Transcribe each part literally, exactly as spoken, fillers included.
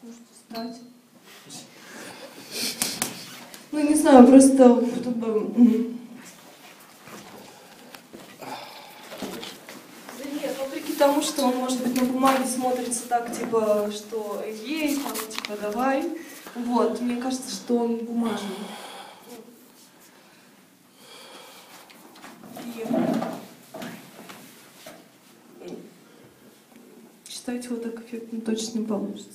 Можете встать. Ну, не знаю, просто чтобы... Да нет, вопреки тому, что он, может быть, на бумаге смотрится так, типа, что ей, там, типа, давай. Вот, мне кажется, что он бумажный. И... Читать его так эффектно точно не получится.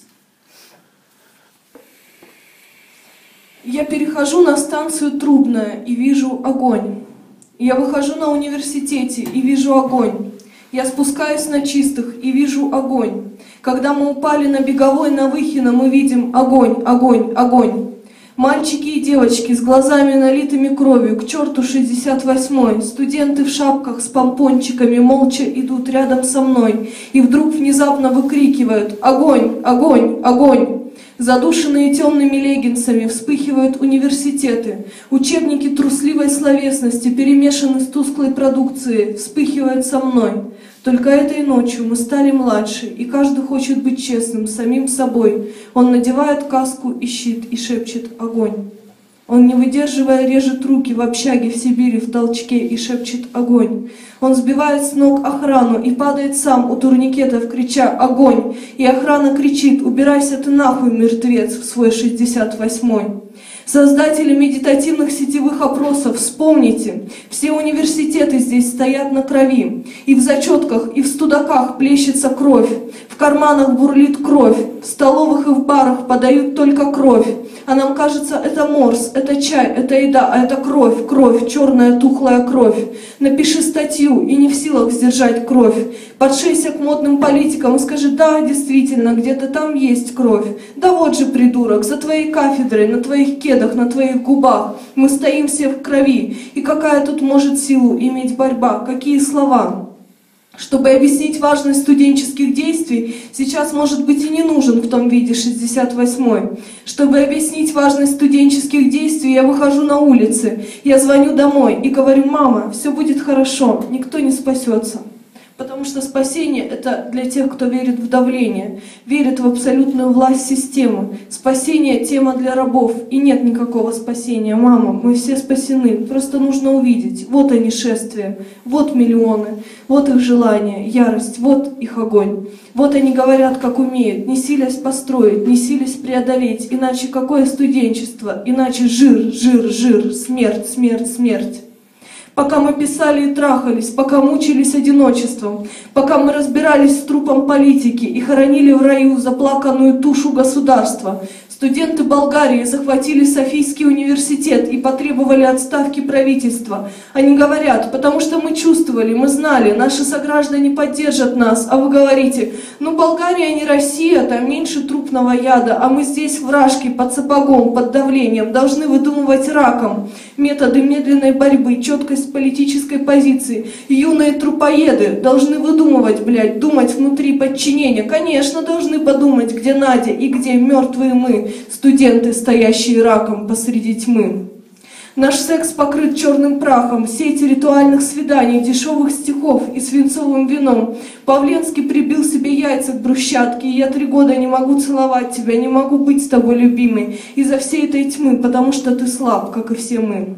Я перехожу на станцию Трубная и вижу огонь. Я выхожу на университете и вижу огонь. Я спускаюсь на Чистых и вижу огонь. Когда мы упали на Беговой на Выхино, мы видим огонь, огонь, огонь. Мальчики и девочки с глазами налитыми кровью, к черту шестьдесят восьмой. Студенты в шапках с помпончиками молча идут рядом со мной и вдруг внезапно выкрикивают «Огонь! Огонь! Огонь!». Задушенные темными леггинсами вспыхивают университеты. Учебники трусливой словесности, перемешаны с тусклой продукцией, вспыхивают со мной. Только этой ночью мы стали младше, и каждый хочет быть честным, самим собой. Он надевает каску и щит и шепчет «Огонь». Он, не выдерживая, режет руки в общаге в Сибири в толчке и шепчет «Огонь». Он сбивает с ног охрану и падает сам у турникетов, крича «Огонь!». И охрана кричит «Убирайся ты нахуй, мертвец, в свой шестьдесят восьмой». Создатели медитативных сетевых опросов, вспомните, все университеты здесь стоят на крови, и в зачетках, и в студаках плещется кровь, в карманах бурлит кровь, в столовых и в барах подают только кровь, а нам кажется, это морс, это чай, это еда, а это кровь, кровь, черная тухлая кровь. Напиши статью и не в силах сдержать кровь, подшейся к модным политикам и скажи, да, действительно, где-то там есть кровь, да вот же, придурок, за твоей кафедрой, на твоих кедах, на твоих губах, мы стоим все в крови, и какая тут может силу иметь борьба, какие слова? Чтобы объяснить важность студенческих действий, сейчас, может быть, и не нужен в том виде шестьдесят восьмой. Чтобы объяснить важность студенческих действий, я выхожу на улицы, я звоню домой и говорю, мама, все будет хорошо, никто не спасется. Потому что спасение – это для тех, кто верит в давление, верит в абсолютную власть системы. Спасение – тема для рабов, и нет никакого спасения. Мама, мы все спасены, просто нужно увидеть. Вот они шествия, вот миллионы, вот их желание, ярость, вот их огонь. Вот они говорят, как умеют, не силясь построить, не силясь преодолеть. Иначе какое студенчество, иначе жир, жир, жир, смерть, смерть, смерть. Пока мы писали и трахались, пока мучились одиночеством, пока мы разбирались с трупом политики и хоронили в раю заплаканную тушу государства, студенты Болгарии захватили Софийский университет и потребовали отставки правительства. Они говорят, потому что мы чувствовали, мы знали, наши сограждане поддержат нас, а вы говорите, ну Болгария не Россия, там меньше трупного яда, а мы здесь в рашке, под сапогом, под давлением, должны выдумывать раком методы медленной борьбы, четкость политической позиции. Юные трупоеды должны выдумывать, блядь, думать внутри подчинения. Конечно, должны подумать, где Надя и где мертвые мы, студенты, стоящие раком посреди тьмы. Наш секс покрыт черным прахом, сеть ритуальных свиданий, дешевых стихов и свинцовым вином. Павленский прибил себе яйца к брусчатке, и я три года не могу целовать тебя, не могу быть с тобой, любимой, из-за всей этой тьмы, потому что ты слаб, как и все мы.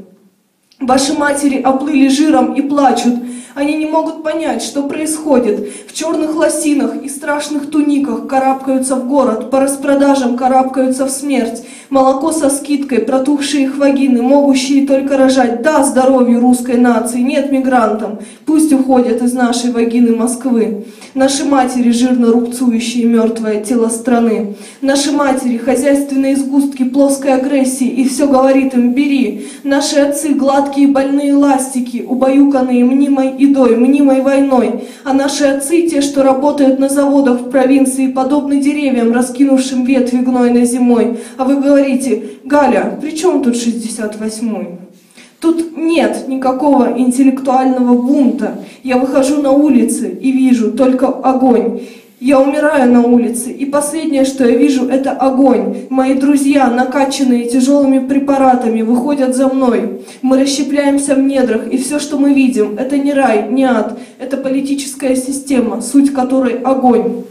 Ваши матери оплыли жиром и плачут. Они не могут понять, что происходит. В черных лосинах и страшных туниках карабкаются в город, по распродажам карабкаются в смерть. Молоко со скидкой, протухшие их вагины, могущие только рожать. Да, здоровью русской нации, нет мигрантам. Пусть уходят из нашей вагины Москвы. Наши матери, жирно рубцующие мертвое тело страны. Наши матери, хозяйственные сгустки плоской агрессии, и все говорит им «бери». Наши отцы, гладкие больные ластики, убаюканные мнимой едой, мнимой войной. А наши отцы, те, что работают на заводах в провинции, подобны деревьям, раскинувшим ветви гнойной зимой. А вы говорите, Галя, при чем тут шестьдесят восьмой? Тут нет никакого интеллектуального бунта. Я выхожу на улицы и вижу только огонь. Я умираю на улице, и последнее, что я вижу, это огонь. Мои друзья, накачанные тяжелыми препаратами, выходят за мной. Мы расщепляемся в недрах, и все, что мы видим, это не рай, не ад. Это политическая система, суть которой огонь.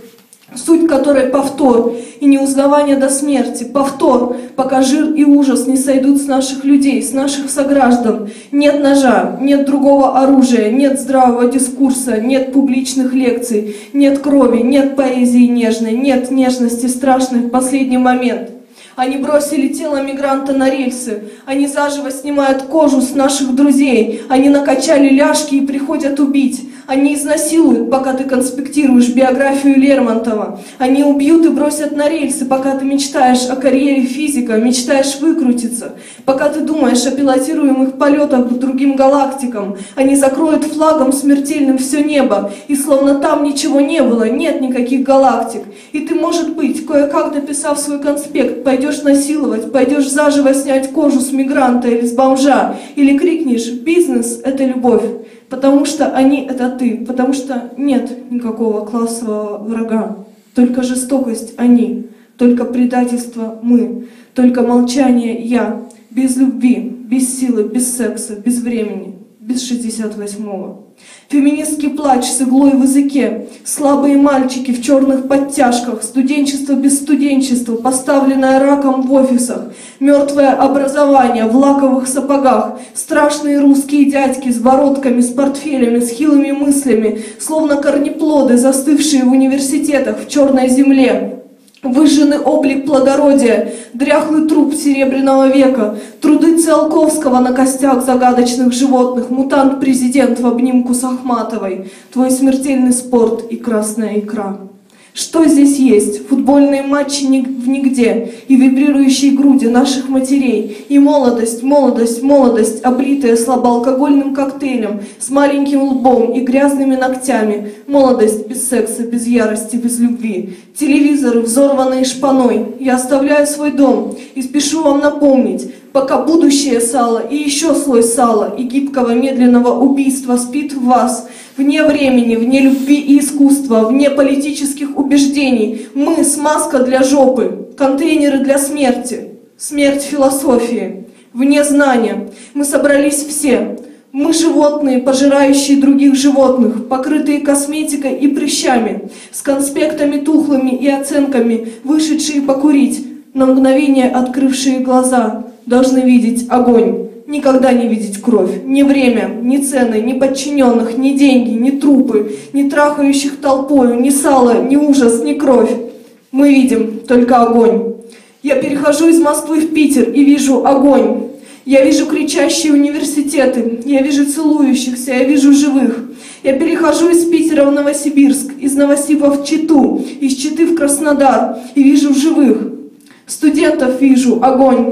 суть которой повтор и неузнавание до смерти, повтор, пока жир и ужас не сойдут с наших людей, с наших сограждан. Нет ножа, нет другого оружия, нет здравого дискурса, нет публичных лекций, нет крови, нет поэзии нежной, нет нежности страшной в последний момент. Они бросили тело мигранта на рельсы, они заживо снимают кожу с наших друзей, они накачали ляжки и приходят убить. Они изнасилуют, пока ты конспектируешь биографию Лермонтова. Они убьют и бросят на рельсы, пока ты мечтаешь о карьере физика, мечтаешь выкрутиться, пока ты думаешь о пилотируемых полетах к другим галактикам. Они закроют флагом смертельным все небо, и словно там ничего не было, нет никаких галактик. И ты, может быть, кое-как написав свой конспект, пойдешь насиловать, пойдешь заживо снять кожу с мигранта или с бомжа, или крикнешь «Бизнес – это любовь». Потому что они – это ты, потому что нет никакого классового врага, только жестокость – они, только предательство – мы, только молчание – я, без любви, без силы, без секса, без времени, без шестьдесят восьмого. Феминистский плач с иглой в языке, слабые мальчики в черных подтяжках, студенчество без студенчества, поставленное раком в офисах, мертвое образование в лаковых сапогах, страшные русские дядьки с бородками, с портфелями, с хилыми мыслями, словно корнеплоды, застывшие в университетах в черной земле. Выжженный облик плодородия, дряхлый труп Серебряного века, труды Циолковского на костях загадочных животных, мутант-президент в обнимку с Ахматовой, твой смертельный спорт и красная икра. Что здесь есть? Футбольные матчи в нигде, и вибрирующие груди наших матерей, и молодость, молодость, молодость, облитая слабоалкогольным коктейлем, с маленьким лбом и грязными ногтями, молодость без секса, без ярости, без любви. Телевизоры, взорванные шпаной. Я оставляю свой дом и спешу вам напомнить, пока будущее сало и еще слой сала и гибкого медленного убийства спит в вас, вне времени, вне любви и искусства, вне политических убеждений, мы смазка для жопы, контейнеры для смерти, смерть философии, вне знания. Мы собрались все. Мы животные, пожирающие других животных, покрытые косметикой и прыщами, с конспектами тухлыми и оценками, вышедшие покурить, на мгновение открывшие глаза, должны видеть огонь. Никогда не видеть кровь, ни время, ни цены, ни подчиненных, ни деньги, ни трупы, ни трахающих толпою, ни сало, ни ужас, ни кровь. Мы видим только огонь. Я перехожу из Москвы в Питер и вижу огонь. Я вижу кричащие университеты, я вижу целующихся, я вижу живых. Я перехожу из Питера в Новосибирск, из Новосиба в Читу, из Читы в Краснодар и вижу живых. Студентов вижу огонь.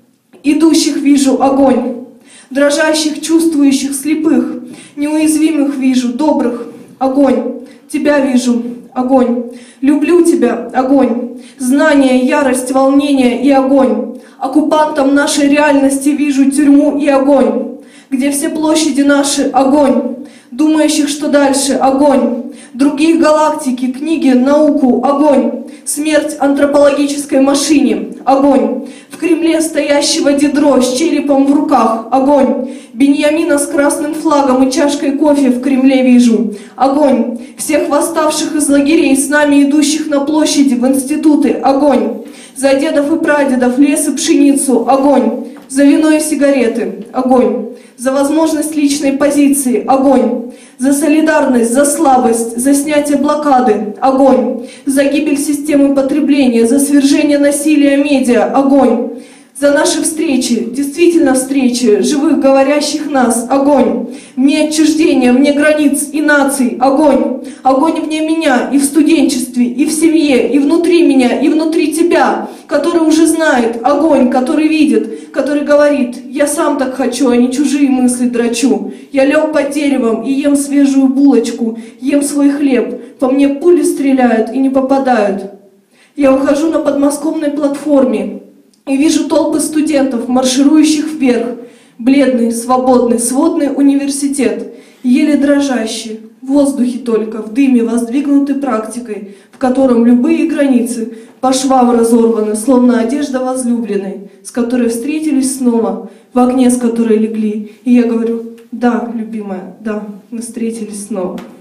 Идущих вижу огонь, дрожащих, чувствующих, слепых, неуязвимых вижу, добрых, огонь, тебя вижу, огонь, люблю тебя, огонь, знание, ярость, волнение и огонь, оккупантом нашей реальности вижу тюрьму и огонь, где все площади наши, огонь, думающих, что дальше, огонь, другие галактики, книги, науку, огонь, смерть антропологической машине, огонь, в Кремле стоящего Дидро с черепом в руках, огонь, Беньямина с красным флагом и чашкой кофе в Кремле вижу, огонь, всех восставших из лагерей, с нами идущих на площади, в институты, огонь, за дедов и прадедов, лес и пшеницу, огонь, за вино и сигареты, огонь, за возможность личной позиции, огонь, за солидарность, за слабость, за снятие блокады, огонь, за гибель системы потребления, за свержение насилия медиа, огонь, за наши встречи, действительно встречи, живых говорящих нас, огонь, вне отчуждения, вне границ и наций, огонь, огонь вне меня и в студенчестве, и в семье, и внутри меня, и внутри тебя, который уже знает, огонь, который видит, который говорит, я сам так хочу, а не чужие мысли дрочу, я лег под деревом и ем свежую булочку, ем свой хлеб, по мне пули стреляют и не попадают. Я ухожу на подмосковной платформе и вижу толпы студентов, марширующих вверх, бледный, свободный, сводный университет, еле дрожащий, в воздухе только, в дыме, воздвигнутый практикой, в котором любые границы по швам разорваны, словно одежда возлюбленной, с которой встретились снова, в огне, с которой легли. И я говорю, да, любимая, да, мы встретились снова.